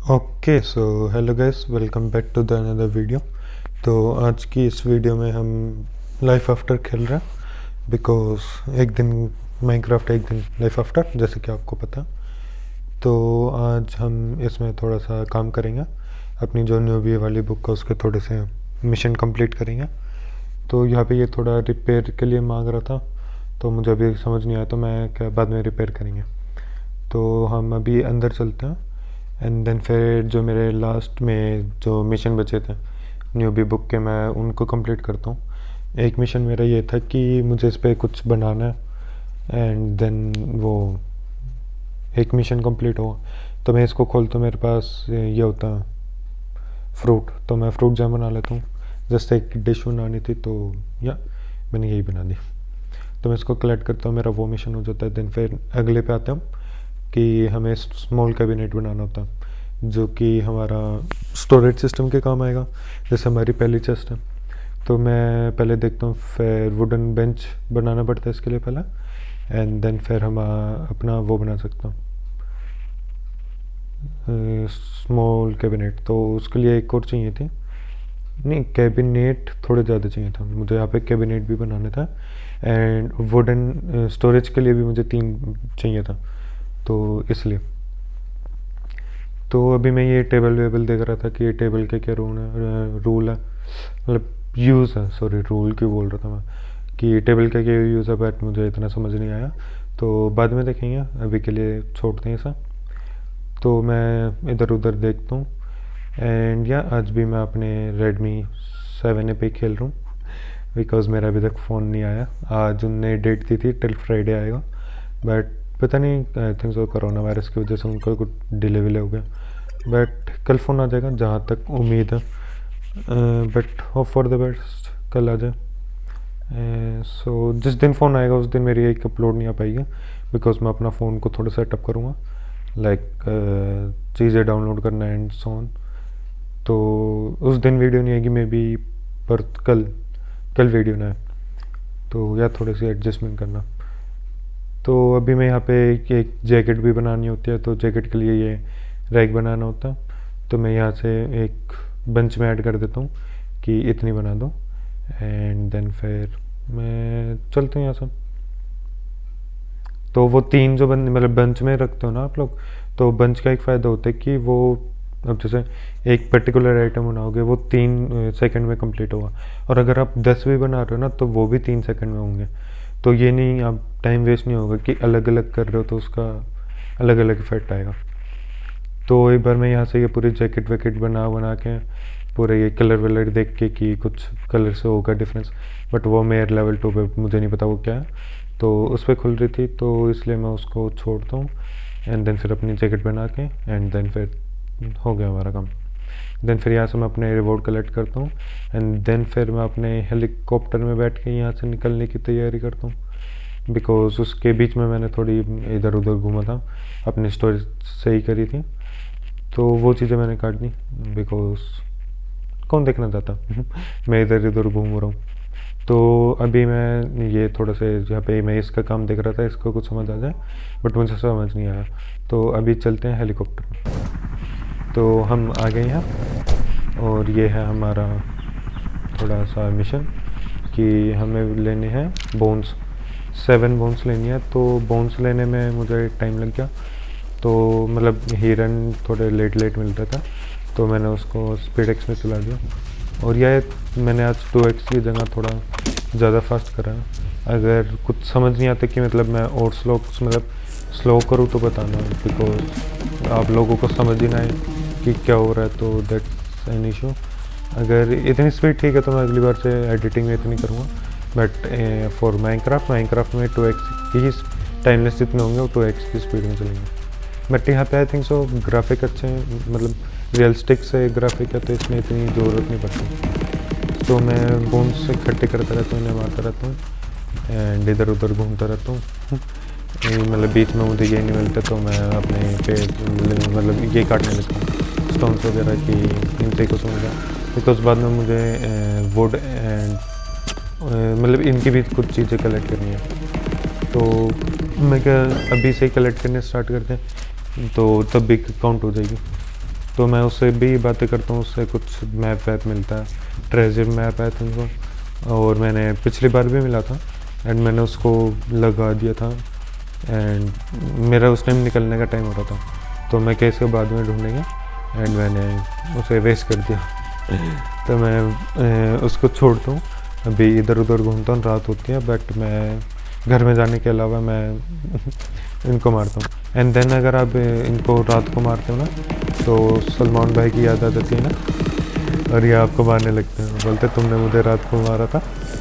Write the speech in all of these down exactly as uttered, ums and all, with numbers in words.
Okay so hello guys, welcome back to the another video. तो आज की इस वीडियो में हम लाइफ आफ्टर खेल रहे हैं बिकॉज एक दिन माइनक्राफ्ट, एक दिन लाइफ आफ्टर, जैसे कि आपको पता। तो आज हम इसमें थोड़ा सा काम करेंगे, अपनी जो न्यूबी वाली बुक है उसके थोड़े से मिशन कंप्लीट करेंगे। तो यहाँ पे ये थोड़ा रिपेयर के लिए मांग रहा था, तो मुझे अभी समझ नहीं आया, तो मैं क्या बाद में रिपेयर करेंगे। तो हम अभी अंदर चलते हैं एंड देन फिर जो मेरे लास्ट में जो मिशन बचे थे न्यूबी बुक के, मैं उनको कंप्लीट करता हूँ। एक मिशन मेरा ये था कि मुझे इस पर कुछ बनाना है एंड देन वो एक मिशन कंप्लीट हुआ तो मैं इसको खोलता हूँ, मेरे पास ये होता है फ्रूट, तो मैं फ्रूट जैम बना लेता हूँ। जैसे एक डिश बनानी थी तो या मैंने यही बना दी। तो मैं इसको कलेक्ट करता हूँ, मेरा वो मिशन हो जाता है। देन फिर अगले पे आते हम कि हमें स्मॉल कैबिनेट बनाना होता है जो कि हमारा स्टोरेज सिस्टम के काम आएगा, जैसे हमारी पहली चेस्ट है। तो मैं पहले देखता हूँ, फिर वुडन बेंच बनाना पड़ता है इसके लिए पहले, एंड देन फिर हम अपना वो बना सकता हूँ स्मॉल कैबिनेट। तो उसके लिए एक और चाहिए थी, नहीं कैबिनेट थोड़े ज़्यादा चाहिए था मुझे, यहाँ पे कैबिनेट भी बनाना था एंड वुडन स्टोरेज के लिए भी मुझे तीन चाहिए था, तो इसलिए। तो अभी मैं ये टेबल वेबल देख रहा था कि ये टेबल के क्या रूल है, रूल है मतलब यूज़ है, सॉरी रूल क्यों बोल रहा था मैं, कि टेबल का क्या यूज़ है, बट मुझे इतना समझ नहीं आया, तो बाद में देखेंगे, अभी के लिए छोड़ते हैं इसे। तो मैं इधर उधर देखता हूँ एंड या आज भी मैं अपने रेडमी सेवन ए पे खेल रहा हूँ बिकॉज़ मेरा अभी तक फ़ोन नहीं आया। आज उनने डेट दी थी टिल फ्राइडे आएगा, बट पता नहीं, I think so corona virus की वजह से उनका कुछ डिले विले हो गया, बट कल फ़ोन आ जाएगा जहाँ तक उम्मीद है। But hope for the best कल आ जाए। सो uh, जिस दिन फ़ोन आएगा उस दिन मेरी एक अपलोड नहीं आ पाएगी बिकॉज मैं अपना फ़ोन को थोड़ा सेटअप करूँगा, लाइक like, चीज़ें डाउनलोड करना एंड सो ऑन। तो उस दिन वीडियो नहीं आएगी मे बी, पर कल कल वीडियो ना है, तो या थोड़ी सी एडजस्टमेंट करना। तो अभी मैं यहाँ पे एक, एक जैकेट भी बनानी होती है, तो जैकेट के लिए ये रैक बनाना होता है, तो मैं यहाँ से एक बंच में ऐड कर देता हूँ कि इतनी बना दो एंड देन फिर मैं चलते हैं यहाँ से। तो वो तीन जो बन मतलब बंच में रखते हो ना आप लोग, तो बंच का एक फ़ायदा होता है कि वो अब जैसे एक पर्टिकुलर आइटम बनाओगे वो तीन सेकंड में कंप्लीट होगा, और अगर आप दस भी बना रहे हो ना तो वो भी तीन सेकंड में होंगे। तो ये नहीं, आप टाइम वेस्ट नहीं होगा कि अलग अलग कर रहे हो तो उसका अलग अलग इफेक्ट आएगा। तो एक बार मैं यहाँ से ये पूरी जैकेट वैकेट बना बना के पूरे ये कलर वलर देख के कि कुछ कलर से होगा डिफरेंस, बट वो मेरे लेवल टू पे मुझे नहीं पता वो क्या है, तो उस पर खुल रही थी, तो इसलिए मैं उसको छोड़ता हूँ एंड देन फिर अपनी जैकेट बना के एंड देन फिर हो गया हमारा काम। देन फिर यहाँ से मैं अपने रिवॉर्ड कलेक्ट करता हूँ एंड देन फिर मैं अपने हेलीकॉप्टर में बैठ के यहाँ से निकलने की तैयारी करता हूँ बिकॉज उसके बीच में मैंने थोड़ी इधर उधर घूमा था, अपनी स्टोरी सही करी थी, तो वो चीज़ें मैंने काट दी बिकॉज कौन देखना चाहता मैं इधर इधर घूम रहा हूँ। तो अभी मैं ये थोड़ा सा यहाँ पे मैं इसका काम देख रहा था, इसको कुछ समझ आ जाए, बट मुझे समझ नहीं आया, तो अभी चलते हैं हेलीकॉप्टर में। तो हम आ गए हैं और ये है हमारा थोड़ा सा मिशन कि हमें लेने हैं बोन्स, सेवन बोन्स लेनी है। तो बोन्स लेने में मुझे टाइम लग गया, तो मतलब हिरन थोड़े लेट लेट मिल रहा था, तो मैंने उसको स्पीड एक्स में चला दिया, और यह मैंने आज टू एक्स की जगह थोड़ा ज़्यादा फास्ट करा। अगर कुछ समझ नहीं आता कि मतलब मैं और स्लो मतलब स्लो करूँ तो बताना, बिकॉज आप लोगों को समझ ही ना आए कि क्या हो रहा है, तो दैट्स एन इशू। अगर इतनी स्पीड ठीक है तो मैं अगली बार से एडिटिंग में इतनी करूँगा, बट फॉर माइनक्राफ्ट माइनक्राफ्ट में टू एक्स की टाइमलेस जितने होंगे वो टू एक्स की स्पीड में चलेंगे। बट यहाँ पे आई थिंक सो ग्राफिक अच्छे हैं, मतलब रियलिस्टिक से ग्राफिक है, तो इसमें इतनी ज़रूरत नहीं पड़ती। तो मैं बोन्स से इकट्ठे करता रहता हूँ, इन्हें मारता रहता हूँ एंड इधर उधर घूमता रहता हूँ मतलब बीच में मुझे ये नहीं मिलता तो मैं अपने पे मतलब ये काटने लगता हूँ स्टोन्स वगैरह की इनते को समझा, बिकॉज बाद में मुझे वुड एंड मतलब इनकी भी कुछ चीज़ें कलेक्ट करनी है। तो मैं क्या अभी से ही कलेक्ट करने स्टार्ट करते हैं तो तब भी काउंट हो जाएगी। तो मैं उससे भी बातें करता हूँ, उससे कुछ मैप वैप मिलता है, ट्रेजर मैप है तुमको, और मैंने पिछली बार भी मिला था एंड मैंने उसको लगा दिया था एंड मेरा उस टाइम निकलने का टाइम हो रहा था, तो मैं कैसे बाद में ढूंढेंगे एंड मैंने उसे वेस्ट कर दिया। तो मैं ए, उसको छोड़ता हूँ, अभी इधर उधर घूमता हूँ, रात होती है, बट मैं घर में जाने के अलावा मैं इनको मारता हूँ। एंड देन अगर आप इनको रात को मारते हो ना तो सलमान भाई की याद आ जाती है ना, और ये आपको मारने लगते हैं, बोलते तुमने मुझे रात को मारा था,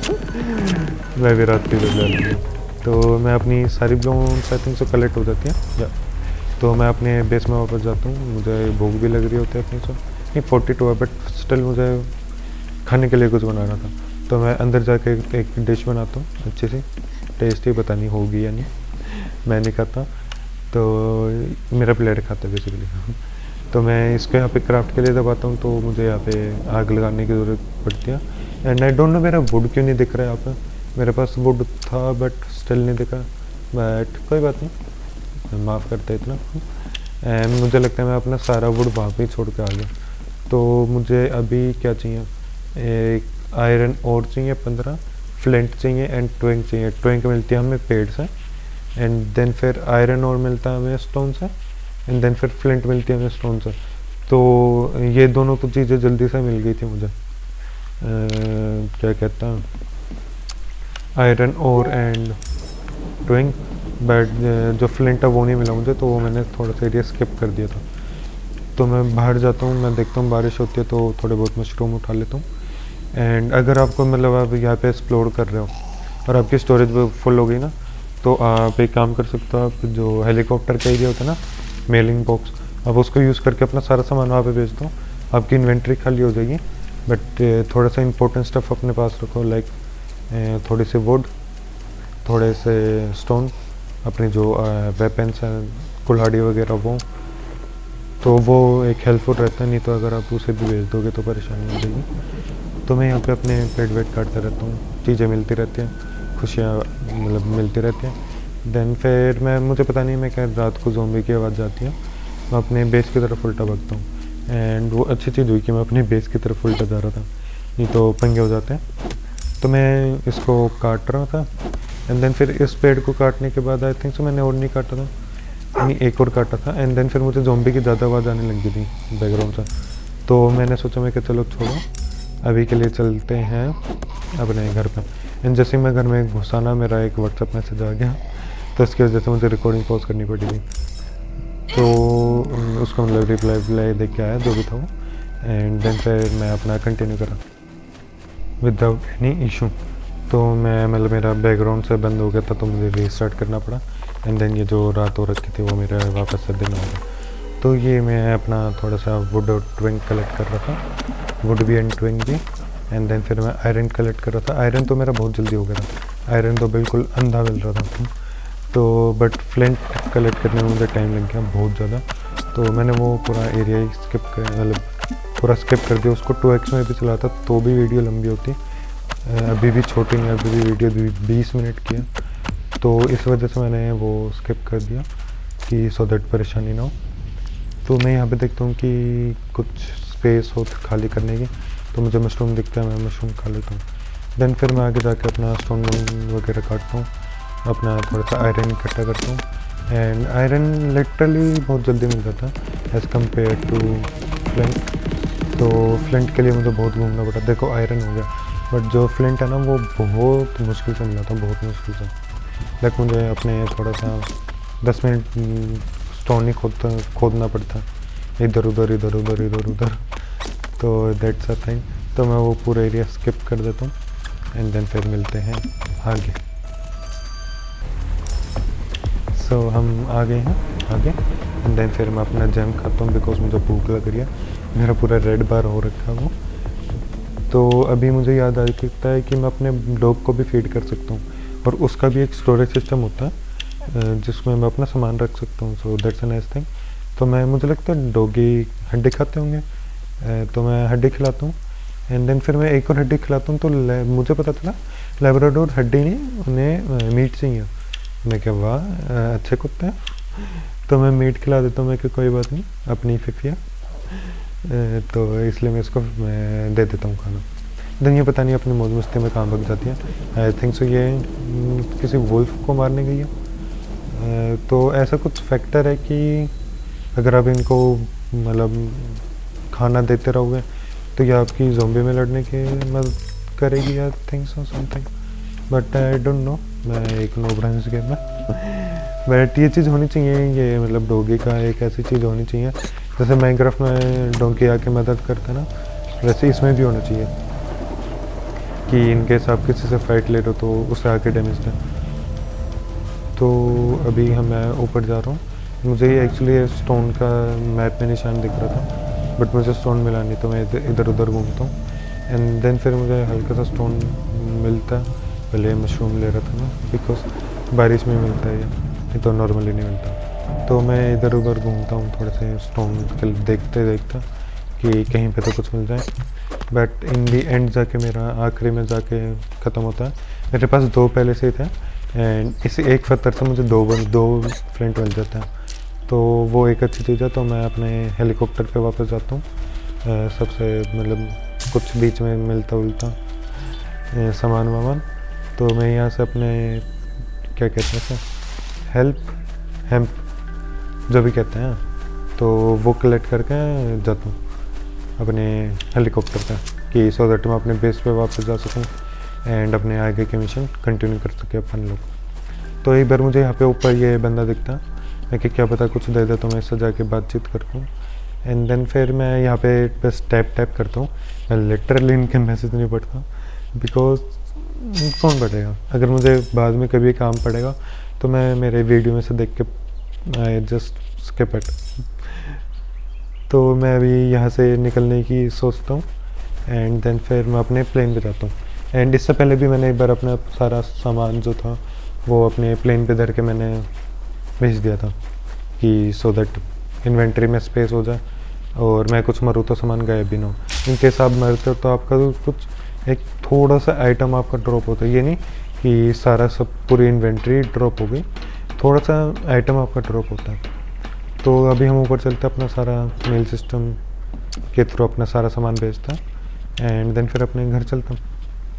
मैं भी रात की बदला लूँगी। तो मैं अपनी सारी ब्लोन्स आई थिंक से कलेक्ट हो जाती है या तो मैं अपने बेस में वापस जाता हूँ, मुझे भूख भी लग रही होती है अपनी, सो नहीं फोर्टी टू है बट स्टिल मुझे खाने के लिए कुछ बनाना था, तो मैं अंदर जाके एक, एक डिश बनाता हूँ अच्छी सी, टेस्टी, पता नहीं होगी या नहीं, मैं नहीं खाता, तो मेरा प्लेयर खाता है बेसिकली। तो मैं इसको यहाँ पे क्राफ्ट के लिए दबाता हूँ, तो मुझे यहाँ पे आग लगाने की ज़रूरत पड़ती है एंड आई डोंट नो मेरा वुड क्यों नहीं दिख रहा है यहाँ पे, मेरे पास वुड था बट स्टिल नहीं दिखा, बट कोई बात नहीं, माफ़ करते इतना। एंड मुझे लगता है मैं अपना सारा वुड वहाँ पे ही छोड़ के आ गया, तो मुझे अभी क्या चाहिए, एक आयरन और चाहिए पंद्रह, फ्लिंट चाहिए एंड ट्विंक चाहिए, ट्विंक मिलती है हमें पेड़ से एंड देन फिर आयरन और मिलता है हमें स्टोन से एंड देन फिर फ्लिंट मिलती है हमें स्टोन से, तो ये दोनों तो चीज़ें जल्दी से मिल गई थी मुझे, आ, क्या कहता है आयरन और एंड ट्विंक, बट जो फ्लिंट है वो नहीं मिला मुझे, तो वो मैंने थोड़ा सा एरिया स्किप कर दिया था। तो मैं बाहर जाता हूँ, मैं देखता हूँ बारिश होती है तो थोड़े बहुत मशरूम उठा लेता हूँ एंड अगर आपको मतलब आप यहाँ पे एक्सप्लोर कर रहे हो और आपकी स्टोरेज फुल हो गई ना, तो आप एक काम कर सकते हो, आप जो हेलीकॉप्टर का एरिया होता है ना, मेलिंग बॉक्स, आप उसको यूज़ करके अपना सारा सामान वहाँ पे भेज दो, आपकी इन्वेंट्री खाली हो जाएगी, बट थोड़ा सा इंपॉर्टेंट स्टफ अपने पास रखो, लाइक थोड़ी सी वुड, थोड़े से स्टोन, अपने जो वेपन्स हैं कुल्हाड़ी वगैरह वो, तो वो एक हेल्पफुल रहता है, नहीं तो अगर आप उसे भी भेज दोगे तो परेशानी हो जाएगी। तो मैं यहाँ पे अपने पेट वेट काटता रहता हूँ, चीज़ें मिलती रहती हैं, खुशियाँ मतलब मिलती रहती हैं। देन फिर मैं मुझे पता नहीं मैं क्या रात को ज़ोंबी की आवाज़ जाती है, मैं अपने बेस की तरफ उल्टा भागता हूँ एंड वो अच्छी चीज़ हुई कि मैं अपने बेस की तरफ उल्टा जा रहा था, नहीं तो पंगे हो जाते हैं। तो मैं इसको काट रहा था एंड देन फिर इस पेड़ को काटने के बाद आई थिंक सो मैंने और नहीं काटा था, नहीं एक और काटा था एंड देन फिर मुझे ज़ोंबी की ज़्यादा आवाज़ आने लगी थी बैकग्राउंड से, तो मैंने सोचा मैं कि चलो छोड़ो अभी के लिए चलते हैं अपने घर पे। एंड जैसे मैं घर में घुसा ना, मेरा एक व्हाट्सएप मैसेज आ गया, तो इसकी वजह से मुझे रिकॉर्डिंग पॉज करनी पड़ी थी, तो उसको मतलब रिप्लाई रिप्लाई देख के आया जो भी था वो, एंड देन फिर मैं अपना कंटिन्यू करा विदाउट एनी इशू। तो मैं मतलब मेरा बैकग्राउंड से बंद हो गया था, तो मुझे रीस्टार्ट करना पड़ा एंड देन ये जो रात हो रखी थी वो मेरा वापस से दिन हो गया। तो ये मैं अपना थोड़ा सा वुड और ट्विंक कलेक्ट कर रहा था, वुड भी एंड ट्विंक भी, एंड देन फिर मैं आयरन कलेक्ट कर रहा था। आयरन तो मेरा बहुत जल्दी हो गया था, आयरन तो बिल्कुल अंधा मिल रहा था, तो बट फ्लिंट कलेक्ट करने में मुझे टाइम लग गया बहुत ज़्यादा, तो मैंने वो पूरा एरिया ही स्किप कर मतलब पूरा स्किप कर दिया। उसको टू एक्स में भी चलाता तो भी वीडियो लंबी होती, अभी भी छोटी नहीं, अभी भी वीडियो बीस मिनट की है, तो इस वजह से मैंने वो स्किप कर दिया कि सो दैट परेशानी ना हो। तो मैं यहाँ पे देखता हूँ कि कुछ स्पेस हो खाली करने की, तो मुझे मशरूम दिखता है, मैं मशरूम खा लेता हूँ। देन फिर मैं आगे जाके अपना स्टोन वगैरह काटता हूँ, अपना थोड़ा सा आयरन इकट्ठा करता हूँ एंड आयरन लिटरली बहुत जल्दी मिल जाता है एज़ कम्पेयर टू फ्लिंट। तो फ्लिंट के लिए मुझे बहुत घूमना पड़ा, देखो आयरन हो गया, बट जो फ्लिंट है ना वो बहुत मुश्किल से मिला था, बहुत मुश्किल से। लाइक मुझे अपने थोड़ा सा दस मिनट स्टोन ही खोदता खोदना पड़ता, इधर उधर इधर उधर इधर उधर, तो दैट्स अ थिंग। तो मैं वो पूरा एरिया स्किप कर देता हूँ एंड देन फिर मिलते हैं आगे। सो so, हम आ गए हैं आगे एंड देन फिर मैं अपना जैम खाता हूँ बिकॉज मुझे भूख लग रही है, मेरा पूरा रेड बार हो रखा है वो। तो अभी मुझे याद आ सकता है कि मैं अपने डॉग को भी फीड कर सकता हूँ, और उसका भी एक स्टोरेज सिस्टम होता है जिसमें मैं अपना सामान रख सकता हूँ, so that's a nice thing. तो मैं मुझे लगता है डॉगी हड्डी खाते होंगे, तो मैं हड्डी खिलाता हूँ एंड देन फिर मैं एक और हड्डी खिलाता हूँ। तो मुझे पता चला लैब्राडोर हड्डी नहीं, उन्हें मीट चाहिए। मैं क्या वाह अच्छे कुत्ते हैं, तो मैं मीट खिला देता हूँ, मैं कि कोई बात नहीं अपनी फिफिया। तो इसलिए मैं इसको मैं दे देता हूँ खाना। देन ये पता नहीं अपनी मौज मस्ती में कहाँ भग जाती है। आई थिंक सो ये न, किसी वुल्फ को मारने गई है। तो ऐसा कुछ फैक्टर है कि अगर आप इनको मतलब खाना देते रहोगे तो ये आपकी ज़ॉम्बी में लड़ने की मदद करेगी, I think so something, but I don't know. मैं एक नो ब्रांच गेम में बट ये चीज़ होनी चाहिए, ये मतलब डॉगी का एक ऐसी चीज़ होनी चाहिए जैसे माइनक्राफ्ट में डोंकी आके मदद करता है ना, वैसे इसमें भी होना चाहिए कि इनकेस आप किसी से फाइट ले रहे हो तो उससे आके डैमेज दें। तो अभी हम मैं ऊपर जा रहा हूँ। मुझे एक्चुअली स्टोन का मैप में निशान दिख रहा था बट मुझे स्टोन मिला नहीं, तो मैं इधर उधर घूमता हूँ एंड देन फिर मुझे हल्का सा स्टोन मिलता। पहले मशरूम ले रहा था ना, बिकॉज बारिश में मिलता है ये तो नॉर्मली नहीं मिलता। तो मैं इधर उधर घूमता हूँ थोड़े से स्टोन देखते देखते कि कहीं पे तो कुछ मिल जाए, बट इन दी एंड जाके मेरा आखिरी में जाके ख़त्म होता है। मेरे पास दो पहले से ही थे एंड इस एक पत्थर से मुझे दो दो फ्लंट मिल जाता है, तो वो एक अच्छी चीज़ है। तो मैं अपने हेलीकॉप्टर पे वापस जाता हूँ, सबसे मतलब कुछ बीच में मिलता उलता सामान वामान। तो मैं यहाँ से अपने क्या कहते हैं हेल्प हेम्प जो भी कहते हैं, तो वो कलेक्ट करके जाता हूँ अपने हेलीकॉप्टर पे कि सो दैट मैं अपने बेस पे वापस जा सकूँ एंड अपने आगे के मिशन कंटिन्यू कर सके अपन लोग। तो एक बार मुझे यहाँ पे ऊपर ये बंदा दिखता, मैं कि क्या पता कुछ दे दे, तो मैं इससे जाके बातचीत करता हूँ एंड देन फिर मैं यहाँ पे बस टैप टैप करता हूँ। मैं लिटरली इनके मैसेज नहीं पढ़ता बिकॉज कौन पढ़ेगा, अगर मुझे बाद में कभी काम पड़ेगा तो मैं मेरे वीडियो में से देख के आई जस्ट स्किप इट। तो मैं अभी यहाँ से निकलने की सोचता हूँ एंड देन फिर मैं अपने प्लेन पे जाता हूँ। एंड इससे पहले भी मैंने एक बार अपना सारा सामान जो था वो अपने प्लेन पे धर के मैंने भेज दिया था कि सो दैट इन्वेंट्री में स्पेस हो जाए और मैं कुछ मरूँ तो सामान गायब भी ना हो। इनकेस आप मरते हो तो आपका तो कुछ एक थोड़ा सा आइटम आपका ड्रॉप होता है, ये नहीं कि सारा सब पूरी इन्वेंट्री ड्रॉप हो गई, थोड़ा सा आइटम आपका ड्रॉप होता है। तो अभी हम ऊपर चलते अपना सारा मेल सिस्टम के थ्रू अपना सारा सामान भेजता एंड देन फिर अपने घर चलता हूँ।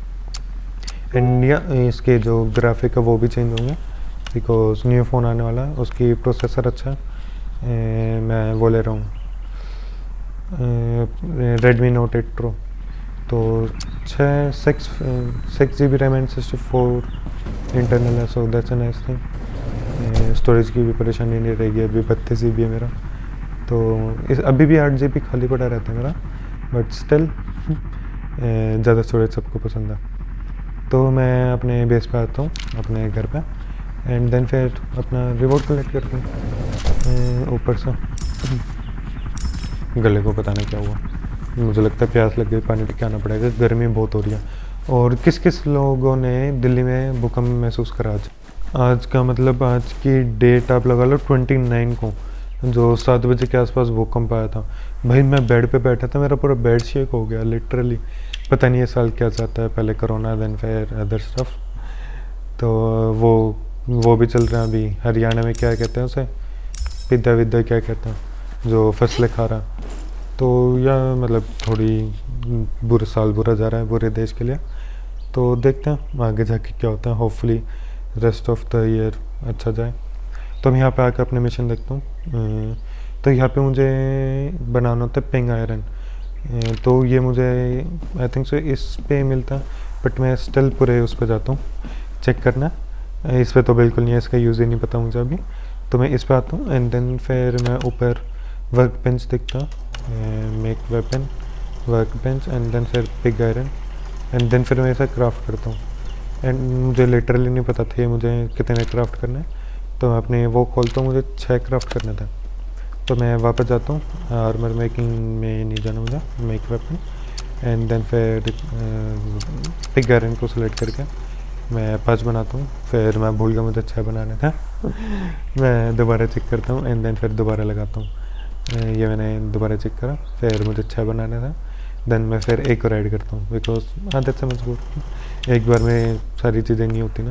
इंडिया इसके जो ग्राफिक है वो भी चेंज होंगे बिकॉज न्यू फ़ोन आने वाला है, उसकी प्रोसेसर अच्छा है। मैं वो ले रहा हूँ रेडमी नोट एट प्रो, तो छः six six G B RAM and sixty four internal है, so that's a nice thing. Storage की भी परेशानी नहीं रहेगी, अभी बत्तीस जी बी है मेरा, तो इस अभी भी आठ जी बी खाली पड़ा रहता है मेरा, बट स्टिल ज़्यादा स्टोरेज सबको पसंद है। तो मैं अपने बेस पे आता हूँ अपने घर पे एंड देन फिर अपना रिवॉर्ड कलेक्ट करता हूँ ऊपर से। गले को पता नहीं क्या हुआ, मुझे लगता है प्यास लग गई, पानी पी के आना पड़ेगा, गर्मी बहुत हो रही है। और किस किस लोगों ने दिल्ली में भूकंप महसूस करा आज? आज का मतलब आज की डेट आप लगा लो ट्वेंटी नाइन को, जो सात बजे के आसपास भूकंप आया था। भाई मैं बेड पे बैठा था, मेरा पूरा बेड शेक हो गया लिटरली। पता नहीं ये साल क्या चाहता है, पहले कोरोना देन फिर अदर स्टफ। तो वो वो भी चल रहा है अभी हरियाणा में, क्या कहते हैं उसे, पिद्दा विद्या क्या कहते हैं, जो फसलें खा रहा। तो या मतलब थोड़ी बुरा साल बुरा जा रहा है पूरे देश के लिए। तो देखते हैं आगे जाके क्या होता है, hopefully rest of the year अच्छा जाए। तो मैं यहाँ पे आकर अपने मिशन देखता हूँ। तो यहाँ पे मुझे बनाना होता है पिंग आयरन, तो ये मुझे आई थिंक सो इस पे मिलता है, बट मैं स्टिल पूरे उस पर जाता हूँ चेक करना। इस पर तो बिल्कुल नहीं है, इसका यूज़ ही नहीं पता मुझे अभी। तो मैं इस पर आता हूँ एंड देन फिर मैं ऊपर वर्क बेंच दिखता, make weapon work bench and then फिर पिग आयरन एंड देन फिर मैं ऐसा क्राफ्ट करता हूँ। एंड मुझे लिटरली नहीं पता था ये मुझे कितने क्राफ्ट करने, तो मैं अपने वो खोलता हूँ, मुझे छः क्राफ्ट करने थे। तो मैं वापस जाता हूँ, आर्मर मेकिंग में नहीं जाना मुझे, मेक वेपन एंड देन फिर पिग आयरन को सेलेक्ट करके मैं पाँच बनाता हूँ। फिर मैं भूल गया मुझे छः बनाने था मैं दोबारा चेक करता हूँ एंड देन फिर दोबारा लगाता हूँ। ये मैंने दोबारा चेक करा, फिर मुझे छः बनाने था, देन मैं फिर एक और ऐड करता हूँ बिकॉज आदत से मजबूर, एक बार में सारी चीज़ें नहीं होती ना।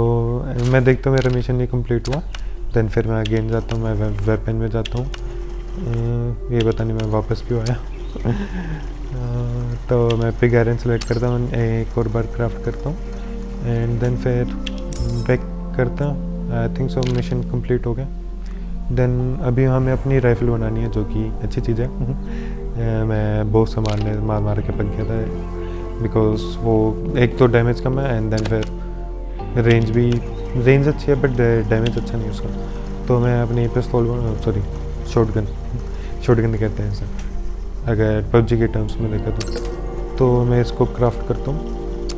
तो मैं देखता हूँ मेरा मिशन नहीं कंप्लीट हुआ, देन फिर मैं अगेन जाता हूँ, मैं वेपन में जाता हूँ ये पता नहीं मैं वापस क्यों आया। तो मैं पिग आयरन सेलेक्ट करता हूँ, एक और बार क्राफ्ट करता हूँ एंड देन फिर बैक करता हूँ। I think so mission complete हो गया। देन अभी हमें अपनी राइफ़ल बनानी है, जो कि अच्छी चीज़ है। मैं बहुत सामान में मार मार के पक गया था, बिकॉज वो एक तो डैमेज कम है एंड देन फिर रेंज भी रेंज अच्छी है बट डैमेज अच्छा नहीं उसका। तो मैं अपनी पिस्तौल सॉरी शॉटगन शॉटगन कहते हैं इसे अगर पबजी के टर्म्स में देखा तो तो मैं इसको क्राफ्ट करता हूँ।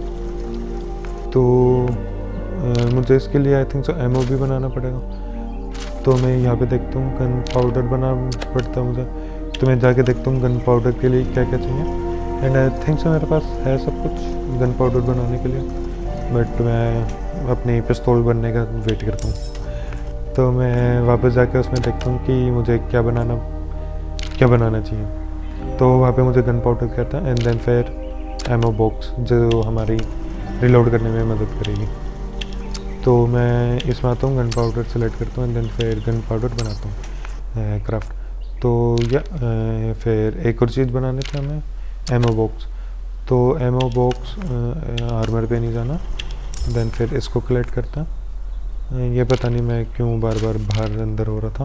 तो आ, मुझे इसके लिए आई थिंक सो एमओ भी बनाना पड़ेगा। तो मैं यहाँ पे देखता हूँ गन पाउडर बना पड़ता है मुझे। तो मैं जाके देखता हूँ गन पाउडर के लिए क्या क्या चाहिए एंड आई थिंक सो मेरे पास है सब कुछ गन पाउडर बनाने के लिए, बट मैं अपनी पिस्तौल बनने का वेट करता हूँ। तो मैं वापस जाके उसमें देखता हूँ कि मुझे क्या बनाना क्या बनाना चाहिए। तो वहाँ पे मुझे गन पाउडर कहता है एंड देन फिर एमओ बॉक्स जो हमारी रिलोड करने में मदद करेगी। तो मैं इसमें आता हूँ, गन पाउडर सेलेक्ट करता हूँ एंड देन फिर गन पाउडर बनाता हूँ क्राफ्ट। तो या आ, फिर एक और चीज़ बनाने थे हमें एमओ बॉक्स। तो एमओ बॉक्स आर्मर पे नहीं जाना, देन फिर इसको कलेक्ट करता। ये पता नहीं मैं क्यों बार बार बाहर अंदर हो रहा था,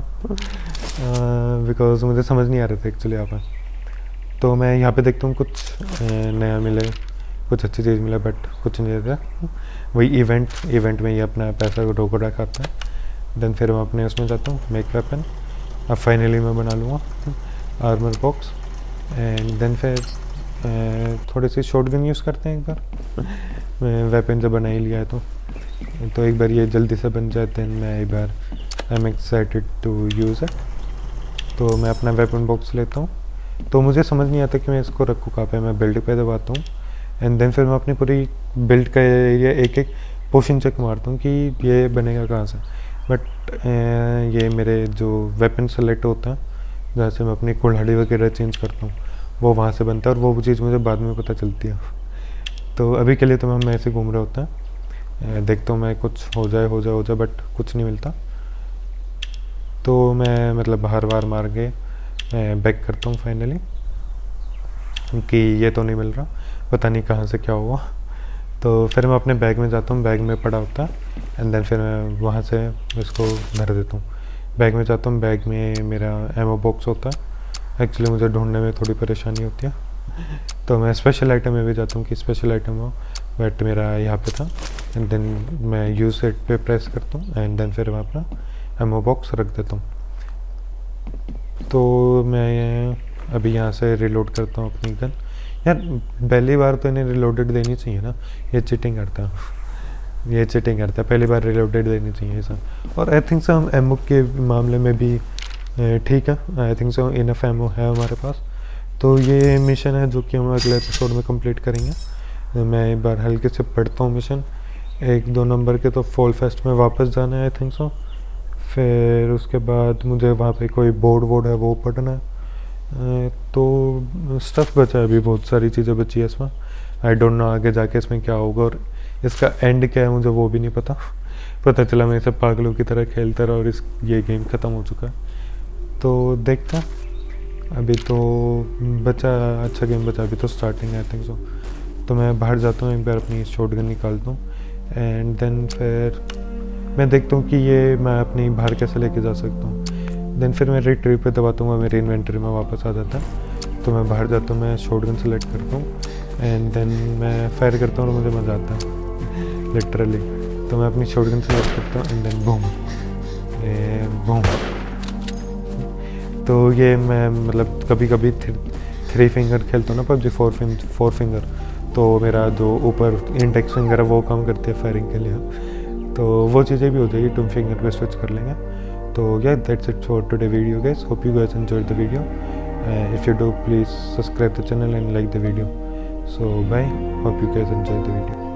बिकॉज मुझे समझ नहीं आ रहा था एक्चुअली यहाँ पर। तो मैं यहाँ पे देखता हूँ कुछ नया मिले, कुछ अच्छी चीज़ मिले, बट कुछ नहीं देता। वही इवेंट इवेंट में ये अपना पैसा को ढोको खाता है। देन फिर मैं अपने उसमें जाता हूँ मेक वेपन। अब फाइनली मैं बना लूँगा आर्मर बॉक्स एंड देन फिर थोड़ी सी शॉटगन यूज़ करते हैं एक बार। वेपन जब बना ही लिया है तो तो एक बार ये जल्दी से बन जाते हैं, मैं एक बार I am excited to use it. तो मैं अपना वेपन बॉक्स लेता हूँ। तो मुझे समझ नहीं आता कि मैं इसको रखूँ कहाँ पे। मैं बिल्ड पे दबाता हूँ एंड देन फिर मैं अपनी पूरी बिल्ड का एरिया एक एक पोर्शन चेक मारता हूँ कि ये बनेगा कहाँ से। बट ये मेरे जो वेपन सेलेक्ट होता है, जहाँ से मैं अपनी कुल्हाड़ी वगैरह चेंज करता हूँ, वो वहाँ से बनता है और वो चीज़ मुझे बाद में पता चलती है। तो अभी के लिए तो हम ऐसे घूम रहे होते हैं, देखता हूँ मैं कुछ हो जाए हो जाए हो जाए बट कुछ नहीं मिलता। तो मैं मतलब बाहर बार मार के बैक करता हूँ फाइनली कि ये तो नहीं मिल रहा, पता नहीं कहाँ से क्या हुआ। तो फिर मैं अपने बैग में जाता हूँ, बैग में पड़ा होता है एंड देन फिर मैं वहाँ से इसको भर देता हूँ। बैग में जाता हूँ, बैग में मेरा एमओ बॉक्स होता है। एक्चुअली मुझे ढूंढने में थोड़ी परेशानी होती है, तो मैं स्पेशल आइटम में भी जाता हूँ कि स्पेशल आइटम हो, बट मेरा यहाँ पे था एंड देन मैं यूज़ इट पे प्रेस करता हूँ एंड देन फिर मैं अपना एमओ बॉक्स रख देता हूँ। तो मैं अभी यहाँ से रिलोड करता हूँ अपनी गन। यार पहली बार तो इन्हें रिलोडेड देनी चाहिए ना, ये चीटिंग करता है ये चीटिंग करता है पहली बार रिलोडेड देनी चाहिए ऐसा। और आई थिंक सो हम एमओ के मामले में भी ठीक है, I think so enough ammo है हमारे पास। तो ये मिशन है जो कि हम अगले एपिसोड में कंप्लीट करेंगे। मैं एक बार हल्के से पढ़ता हूँ मिशन। एक दो नंबर के तो फॉल फेस्ट में वापस जाना है आई थिंक सो। फिर उसके बाद मुझे वहाँ पे कोई बोर्ड वोर्ड है वो पढ़ना है। तो स्टफ़ बचा है, अभी बहुत सारी चीज़ें बची है इसमें। आई डोंट नो आगे जाके इसमें क्या होगा और इसका एंड क्या है मुझे वो भी नहीं पता। पता चला मैं इसे पागलों की तरह खेलता रहा और इस ये गेम ख़त्म हो चुका है। तो देखते हैं, अभी तो बचा अच्छा गेम बचा, अभी तो स्टार्टिंग है आई थिंक सो। तो मैं बाहर जाता हूँ, एक बार अपनी शॉटगन निकालता हूँ एंड देन फिर मैं देखता हूँ कि ये मैं अपनी बाहर कैसे लेके जा सकता हूँ। देन फिर मैं रिट्रीव पे दबाता हूँ, मेरी इन्वेंटरी में वापस आ जाता है। तो मैं बाहर जाता हूँ, मैं शॉटगन सेलेक्ट करता हूँ एंड देन मैं फायर करता हूँ और मुझे मज़ा आता है लिटरली। तो मैं अपनी शॉटगन सेलेक्ट करता हूँ एंड देन बूम बूम। तो ये मैं मतलब कभी कभी थ्री फिंगर खेलता हूँ ना पबजी, फोर फिंग फोर फिंगर, तो मेरा जो ऊपर इंडेक्स फिंगर है वो काम करती है फायरिंग के लिए। तो वो चीज़ें भी हो जाएगी, टू फिंगर पे स्विच कर लेंगे। तो yeah, that's it for today video guys. Hope you guys enjoyed the video. Uh, if you do, please subscribe the channel and like the video. So bye. Hope you guys enjoyed the video.